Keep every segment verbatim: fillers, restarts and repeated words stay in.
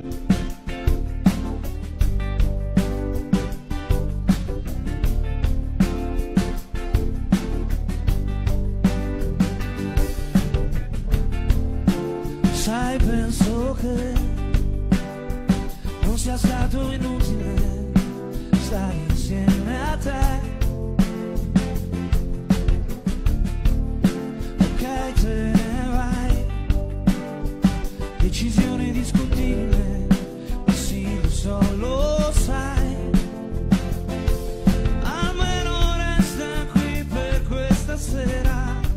Sai, penso che non sia stato inutile stare insieme a te. Ok, te ne vai, decisione discutibile, ma sì, lo so, lo sai. Almeno resta qui per questa sera.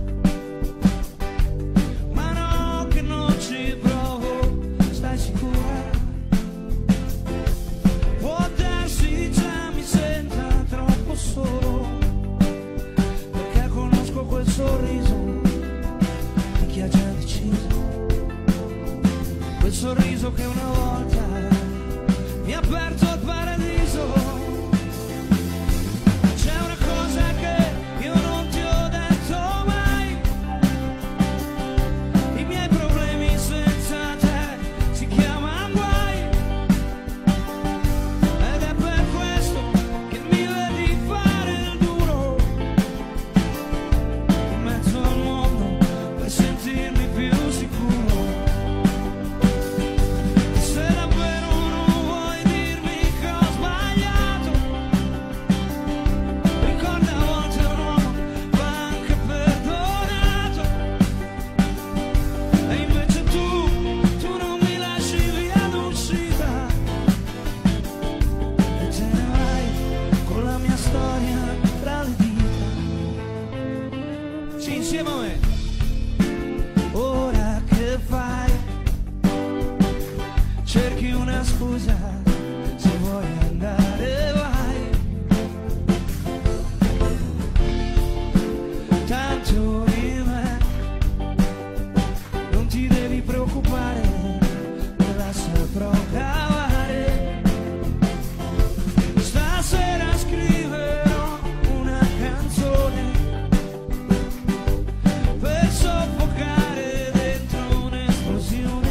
Perché conosco quel sorriso di chi ha già deciso, quel sorriso che una volta mi ha aperto al paradiso. C'è una cosa che io non ti ho detto mai: i miei problemi senza te si chiamano guai, ed è per questo che mi vedi fare il duro in mezzo al mondo per sentirmi più sicuro. Se davvero non vuoi dirmi che ho sbagliato, ricorda, a volte un uomo va anche perdonato. E invece tu, tu non mi lasci via d'uscita e te ne vai con la mia storia tra le dita. Sì, insieme a me. Ora che fai? Cerchi una scusa, se vuoi andare vai. Tanto di me non ti devi preoccupare, me la saprò cavare. Stasera scriverò una canzone per soffocare dentro un'esplosione,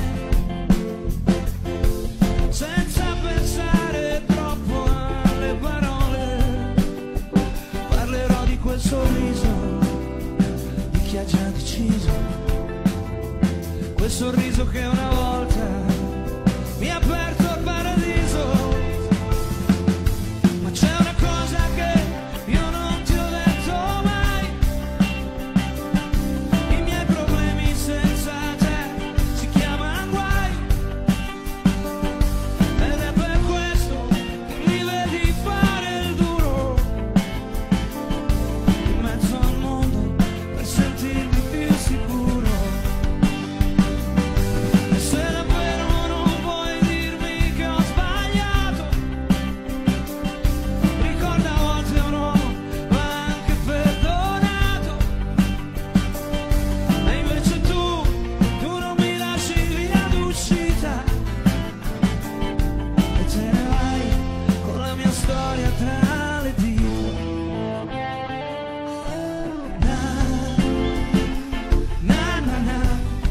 senza pensare troppo alle parole. Parlerò di quel sorriso di chi ha già deciso, quel sorriso che una volta mi ha aperto al paradiso. Ma c'è una cosa che io non ti ho detto mai: i miei problemi senza te si chiamano guai, ed è per questo che mi vedi fare il duro in mezzo al mondo per sentirmi più sicuro. E se davvero non vuoi dirmi che ho sbagliato, ricorda, a volte un uomo va anche perdonato. E invece tu, tu non mi lasci via d'uscita e te ne vai con la mia storia tra le dita. Na, na, na, na.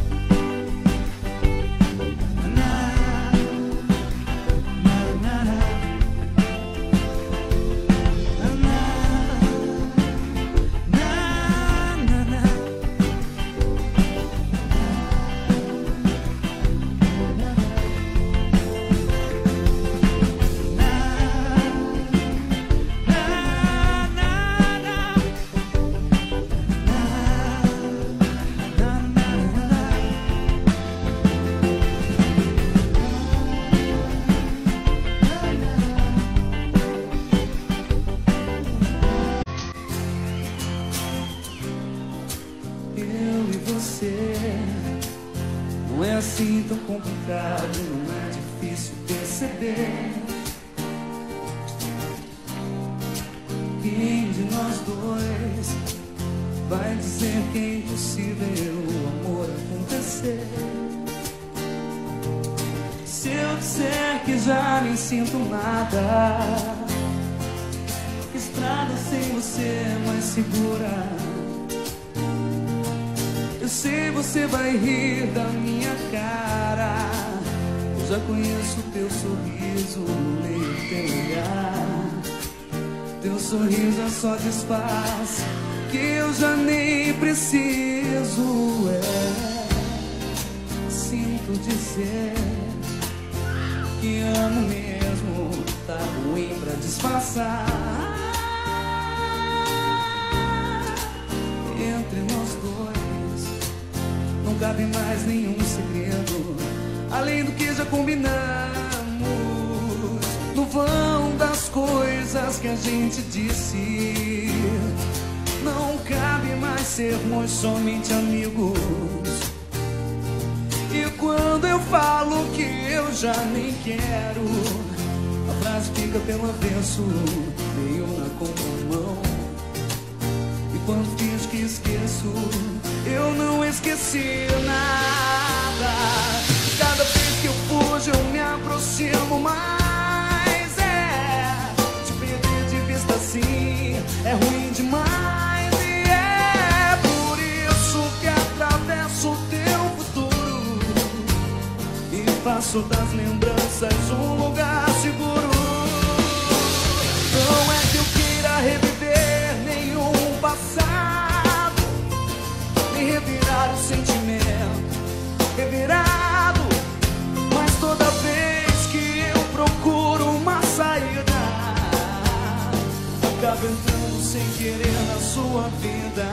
Eu e você não é assim tão complicado, não é difícil perceber. Quem de nós dois vai dizer que é impossível o amor acontecer? Se eu disser que já nem sinto nada, estrada sem você é mais segura. Eu sei, você vai rir da minha cara, já conheço teu sorriso, leio teu olhar. Teu sorriso é só disfarce que eu já nem preciso. É, sinto dizer que amo mesmo, tá ruim pra disfarçar. Entre nós dois não cabe mais nenhum segredo, além do que já combinamos. No vão das coisas que a gente disse, não cabe mais sermos somente amigos. E quando eu falo que eu já nem quero, a frase fica pelo avesso, meio na contramão. E quando finge que esqueço, eu não esqueci nada. Cada vez que eu fujo eu me aproximo mais. É, te perder de vista assim é ruim demais. E é por isso que atravesso o teu futuro e faço das lembranças um lugar seguro. Não é que eu queira reviver nenhum passado, nem revirar o sentimento revirado, mas toda vez que eu procuro uma saída, acabo entrando sem querer na sua vida.